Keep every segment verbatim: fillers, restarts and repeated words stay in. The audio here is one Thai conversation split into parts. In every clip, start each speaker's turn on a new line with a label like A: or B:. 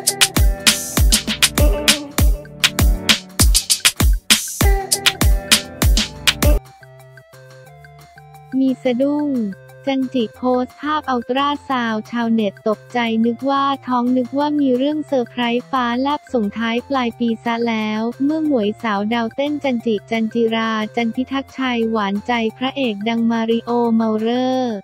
A: มีสะดุ้งจันจิโพสต์ภาพอัลตราซาวด์ชาวเน็ตตกใจนึกว่าท้องนึกว่ามีเรื่องเซอร์ไพรส์ฟ้าแลบส่งท้ายปลายปีซะแล้วเมื่อหมวยสาวดาวเต้นจันจิจันจิราจันพิทักษ์ชัยหวานใจพระเอกดังมาริโอเมาเลอร์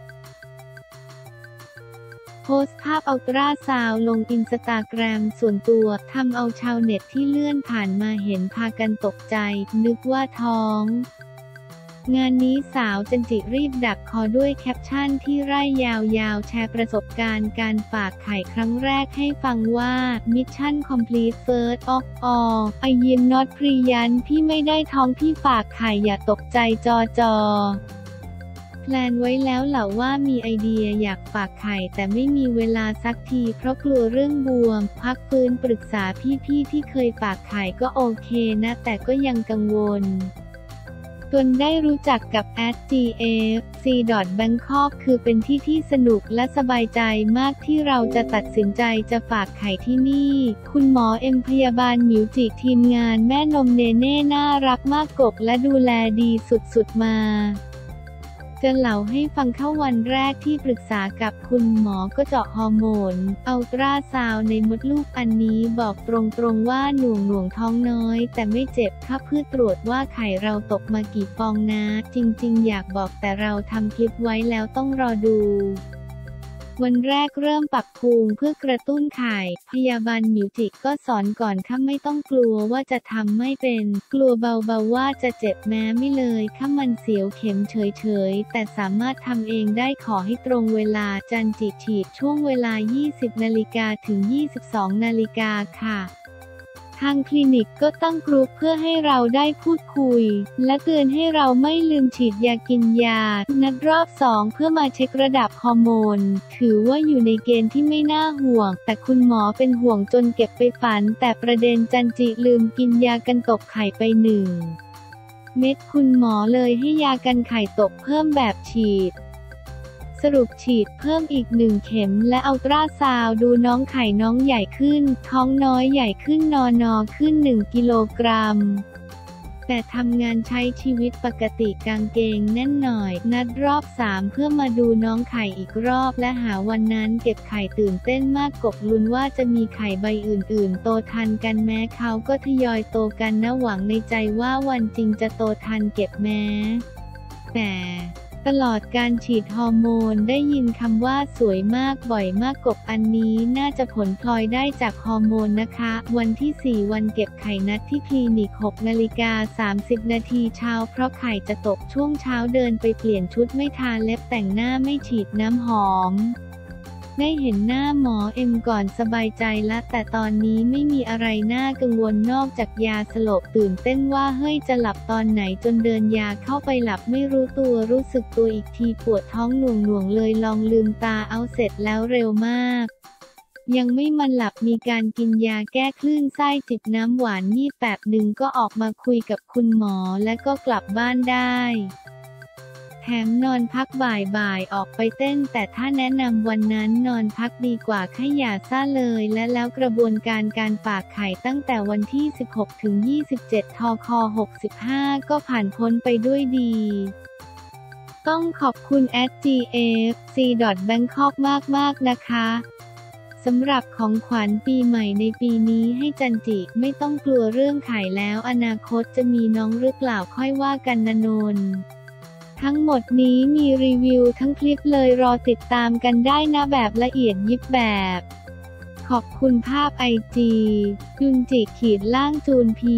A: โพสต์ภาพอัลตราซาวด์ลงอินสตาแกรมส่วนตัวทำเอาชาวเน็ตที่เลื่อนผ่านมาเห็นพากันตกใจนึกว่าท้องงานนี้สาวจันจิรีบดักคอด้วยแคปชั่นที่ไร่ยาวๆแชร์ประสบการณ์การฝากไข่ครั้งแรกให้ฟังว่า Mission Complete First of all I am not pregnant พี่ไม่ได้ท้องพี่ฝากไข่อย่าตกใจจอจอแพลนไว้แล้วแหละว่ามีไอเดียอยากฝากไข่แต่ไม่มีเวลาสักทีเพราะกลัวเรื่องบวมพักฟื้นปรึกษาพี่ๆที่เคยฝากไข่ก็โอเคนะแต่ก็ยังกังวลจนได้รู้จักกับ แอท จี เอฟ ซี Bangkok คือเป็นที่ที่สนุกและสบายใจมากที่เราจะตัดสินใจจะฝากไข่ที่นี่คุณหมอเอ็มพยาบาลหมิวจิทีมงานแม่นมเนเน่น่ารักมากกบและดูแลดีสุดๆมาจะเล่าให้ฟังเข้าวันแรกที่ปรึกษากับคุณหมอก็เจาะฮอร์โมนอัลตราซาวด์ในมดลูกอันนี้บอกตรงๆว่าหน่วงหน่วงท้องน้อยแต่ไม่เจ็บค่ะเพื่อตรวจว่าไข่เราตกมากี่ฟองนะจริงๆอยากบอกแต่เราทำคลิปไว้แล้วต้องรอดูวันแรกเริ่มปรับภูมิเพื่อกระตุ้นไข่พยาบาลหมิวจิก็สอนก่อนค่ะไม่ต้องกลัวว่าจะทำไม่เป็นกลัวเบาๆว่าจะเจ็บแม้ไม่เลยค่ะมันเสียวเข็มเฉยๆแต่สามารถทำเองได้ขอให้ตรงเวลาจันจิฉีดช่วงเวลา ยี่สิบนาฬิกา ถึง ยี่สิบสองนาฬิกาค่ะทางคลินิกก็ตั้งกรุ๊ปเพื่อให้เราได้พูดคุยและเตือนให้เราไม่ลืมฉีดยากินยานัดรอบสองเพื่อมาเช็คระดับฮอร์โมนถือว่าอยู่ในเกณฑ์ที่ไม่น่าห่วงแต่คุณหมอเป็นห่วงจนเก็บไปฝันแต่ประเด็นจันจิลืมกินยากันตกไข่ไปหนึ่งเม็ดคุณหมอเลยให้ยากันไข่ตกเพิ่มแบบฉีดสรุปฉีดเพิ่มอีกหนึ่งเข็มและอัลตราซาวด์ดูน้องไข่น้องใหญ่ขึ้นท้องน้อยใหญ่ขึ้นนอนอขึ้นหนึ่งกิโลกรัมแต่ทำงานใช้ชีวิตปกติกางเกงแน่นหน่อยนัดรอบสามเพื่อมาดูน้องไข่อีกรอบและหาวันนั้นเก็บไข่ตื่นเต้นมากกบลุ้นว่าจะมีไข่ใบอื่นๆโตทันกันแม้เขาก็ทยอยโตกันนะหวังในใจว่าวันจริงจะโตทันเก็บแม้แต่ตลอดการฉีดฮอร์โมนได้ยินคำว่าสวยมากบ่อยมากกบอันนี้น่าจะผลพลอยได้จากฮอร์โมนนะคะวันที่สี่วันเก็บไข่นัดที่คลินิกหกนาฬิกาสามสิบนาทีเช้าเพราะไข่จะตกช่วงเช้าเดินไปเปลี่ยนชุดไม่ทาเล็บแต่งหน้าไม่ฉีดน้ำหอมได้เห็นหน้าหมอเอ็มก่อนสบายใจละแต่ตอนนี้ไม่มีอะไรน่ากังวลนอกจากยาสลบตื่นเต้นว่าเฮ้ยจะหลับตอนไหนจนเดินยาเข้าไปหลับไม่รู้ตัวรู้สึกตัวอีกทีปวดท้องหน่วงๆเลยลองลืมตาเอาเสร็จแล้วเร็วมากยังไม่มันหลับมีการกินยาแก้คลื่นไส้จิบน้ำหวานนี่แป๊บหนึ่งก็ออกมาคุยกับคุณหมอและก็กลับบ้านได้แถมนอนพักบ่ายๆออกไปเต้นแต่ถ้าแนะนำวันนั้นนอนพักดีกว่าค่ะอย่าซ่าเลยและแล้วกระบวนการการฝากไข่ตั้งแต่วันที่สิบหกถึงยี่สิบเจ็ดทคหกสิบห้าก็ผ่านพ้นไปด้วยดีต้องขอบคุณ แอท จี เอฟ ซี Bangkok มากๆนะคะสำหรับของขวัญปีใหม่ในปีนี้ให้จันจิไม่ต้องกลัวเรื่องไข่แล้วอนาคตจะมีน้องหรือเปล่าค่อยว่ากันนะนนทั้งหมดนี้มีรีวิวทั้งคลิปเลยรอติดตามกันได้นะแบบละเอียดยิบแบบขอบคุณภาพไอจีจุนจิขีดล่างจูนพี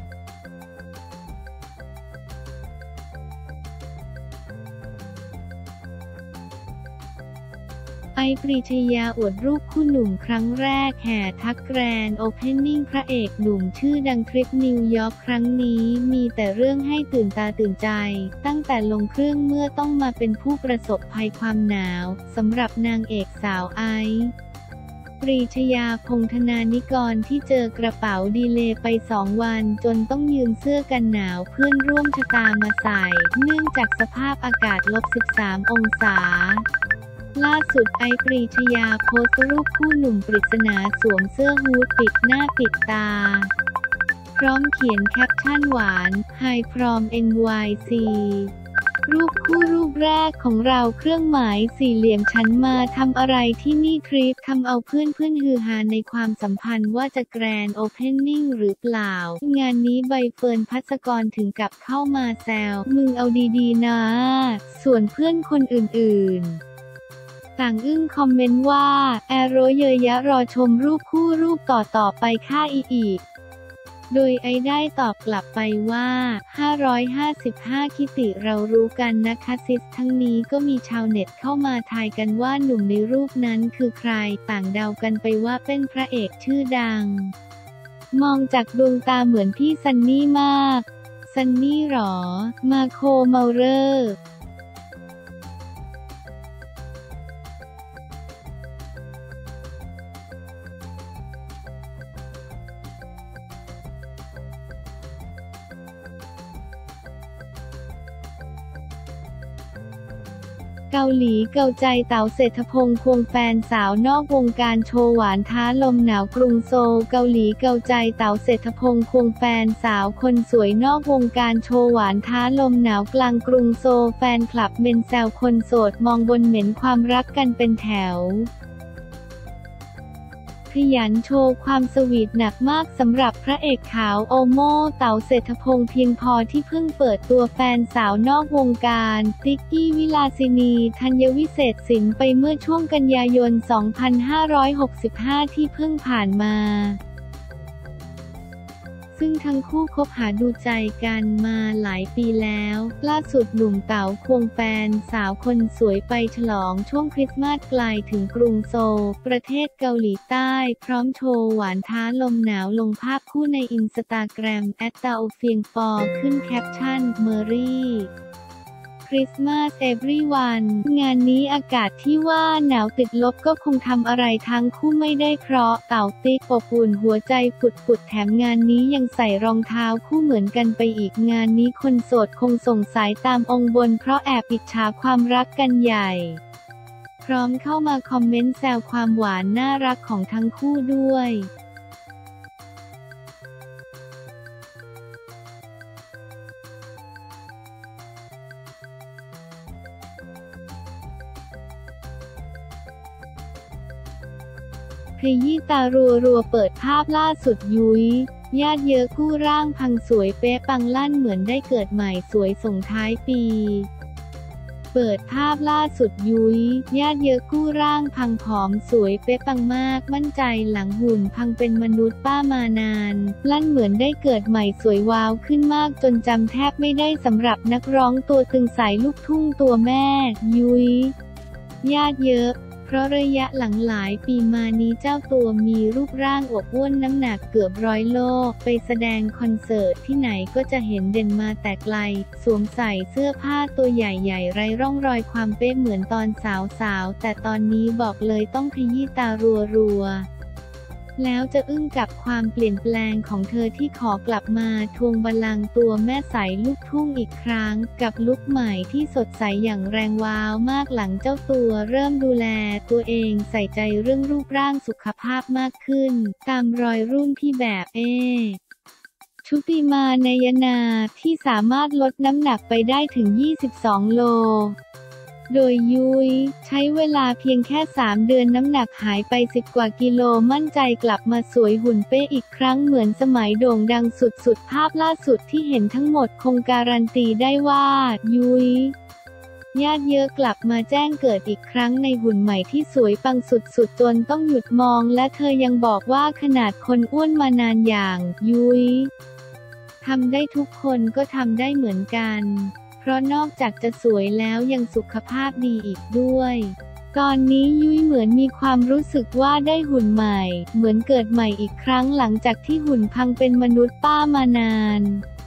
A: ไอปรีชยาอวดรูปคู่หนุ่มครั้งแรกแห่ทักแกรนด์โอเพนนิ่งพระเอกหนุ่มชื่อดังทริปนิวยอร์กครั้งนี้มีแต่เรื่องให้ตื่นตาตื่นใจตั้งแต่ลงเครื่องเมื่อต้องมาเป็นผู้ประสบภัยความหนาวสำหรับนางเอกสาวไอปรีชยาพงษ์ธนานิกรที่เจอกระเป๋าดีเลย์ไปสองวันจนต้องยืมเสื้อกันหนาวเพื่อนร่วมชะตามาใส่เนื่องจากสภาพอากาศลบสิบสามองศาล่าสุดไอซ์ปรีชยาโพสต์รูปคู่หนุ่มปริศนาสวมเสื้อฮู้ดปิดหน้าปิดตาพร้อมเขียนแคปชั่นหวาน Hi from เอ็น วาย ซี รูปคู่รูปแรกของเราเครื่องหมายสี่เหลี่ยมฉันมาทำอะไรที่นี่ทริปทำเอาเพื่อนเพื่อนฮือฮาในความสัมพันธ์ว่าจะแกรนด์โอเพนนิ่งหรือเปล่างานนี้ใบเฟิร์นภัสกรถึงกับเข้ามาแซวมึงเอาดีๆนะส่วนเพื่อนคนอื่นๆต่างอึ้งคอมเมนต์ว่าแอโรเยยยะรอชมรูปคู่รูปต่อต่อไปค่าอีอีกโดยไอได้ตอบกลับไปว่าห้าร้อยห้าสิบห้าคิติเรารู้กันนะคะซิสทั้งนี้ก็มีชาวเน็ตเข้ามาทายกันว่าหนุ่มในรูปนั้นคือใครต่างเดากันไปว่าเป็นพระเอกชื่อดังมองจากดวงตาเหมือนพี่ซันนี่มากซันนี่หรอมาโคเมาเลอร์เกาหลีเกาใจเต๋าเศรษฐพงษ์ควงแฟนสาวนอกวงการโชว์หวานท้าลมหนาวกรุงโซลเกาหลีเกาใจเต๋าเศรษฐพงษ์ควงแฟนสาวคนสวยนอกวงการโชว์หวานท้าลมหนาวกลางกรุงโซลแฟนคลับเมนแซวคนโสดมองบนเหม็นความรักกันเป็นแถวขยันโชว์ความสวีทหนักมากสำหรับพระเอกขาวโอโม่เต๋าเศรษฐพงษ์เพียงพอที่เพิ่งเปิดตัวแฟนสาวนอกวงการติ๊กกี้วิลาสินีธัญวิเศษสินไปเมื่อช่วงกันยายน สองพันห้าร้อยหกสิบห้า ที่เพิ่งผ่านมาซึ่งทั้งคู่คบหาดูใจกันมาหลายปีแล้วล่าสุดหนุ่มเต๋าควงแฟนสาวคนสวยไปฉลองช่วงคริสต์มาสไกลถึงกรุงโซลประเทศเกาหลีใต้พร้อมโชว์หวานท้าลมหนาวลงภาพคู่ในอินสตาแกรมแอตเตาเฟียงฟอร์ขึ้นแคปชั่นเมอรี่คริสต์มาส everyone งานนี้อากาศที่ว่าหนาวติดลบก็คงทำอะไรทั้งคู่ไม่ได้เพราะเต่าติ๊กอบอุ่นหัวใจปุดๆแถมงานนี้ยังใส่รองเท้าคู่เหมือนกันไปอีกงานนี้คนโสดคงส่งสายตามองค์บนเพราะแอบอิจฉาความรักกันใหญ่พร้อมเข้ามาคอมเมนต์แซวความหวานน่ารักของทั้งคู่ด้วยขยี้ตารัวๆเปิดภาพล่าสุดยุ้ยญาติเยอะคู่ร่างพังสวยเป๊ะปังลั่นเหมือนได้เกิดใหม่สวยส่งท้ายปีเปิดภาพล่าสุดยุ้ยญาติเยอะคู่ร่างพังผอมสวยเป๊ะปังมากมั่นใจหลังหุ่นพังเป็นมนุษย์ป้ามานานลั่นเหมือนได้เกิดใหม่สวยว้าวขึ้นมากจนจำแทบไม่ได้สำหรับนักร้องตัวตึงสายลูกทุ่งตัวแม่ยุ้ยญาติเยอะเพราะระยะหลังหลายปีมานี้เจ้าตัวมีรูปร่างอวบอ้วนน้ำหนักเกือบร้อยโลไปแสดงคอนเสิร์ตที่ไหนก็จะเห็นเด่นมาแต่ไกลสวมใส่เสื้อผ้าตัวใหญ่ๆไร้ร่องรอยความเป๊ะเหมือนตอนสาวๆแต่ตอนนี้บอกเลยต้องขยี้ตารัวๆแล้วจะอึ้งกับความเปลี่ยนแปลงของเธอที่ขอกลับมาทวงบัลลังก์ตัวแม่สายลูกทุ่งอีกครั้งกับลุคใหม่ที่สดใสอย่างแรงว้าวมากหลังเจ้าตัวเริ่มดูแลตัวเองใส่ใจเรื่องรูปร่างสุขภาพมากขึ้นตามรอยรุ่นพี่แบบเอชุติมานายนาที่สามารถลดน้ำหนักไปได้ถึงยี่สิบสองโลโดยยุ้ยใช้เวลาเพียงแค่สามเดือนน้ำหนักหายไปสิบกว่ากิโลมั่นใจกลับมาสวยหุ่นเป๊ะอีกครั้งเหมือนสมัยโด่งดังสุดๆภาพล่าสุดที่เห็นทั้งหมดคงการันตีได้ว่ายุ้ยญาติเยอะกลับมาแจ้งเกิดอีกครั้งในหุ่นใหม่ที่สวยปังสุดๆจนต้องหยุดมองและเธอยังบอกว่าขนาดคนอ้วนมานานอย่างยุ้ยทำได้ทุกคนก็ทำได้เหมือนกันเพราะนอกจากจะสวยแล้วยังสุขภาพดีอีกด้วยตอนนี้ยุ้ยเหมือนมีความรู้สึกว่าได้หุ่นใหม่เหมือนเกิดใหม่อีกครั้งหลังจากที่หุ่นพังเป็นมนุษย์ป้ามานาน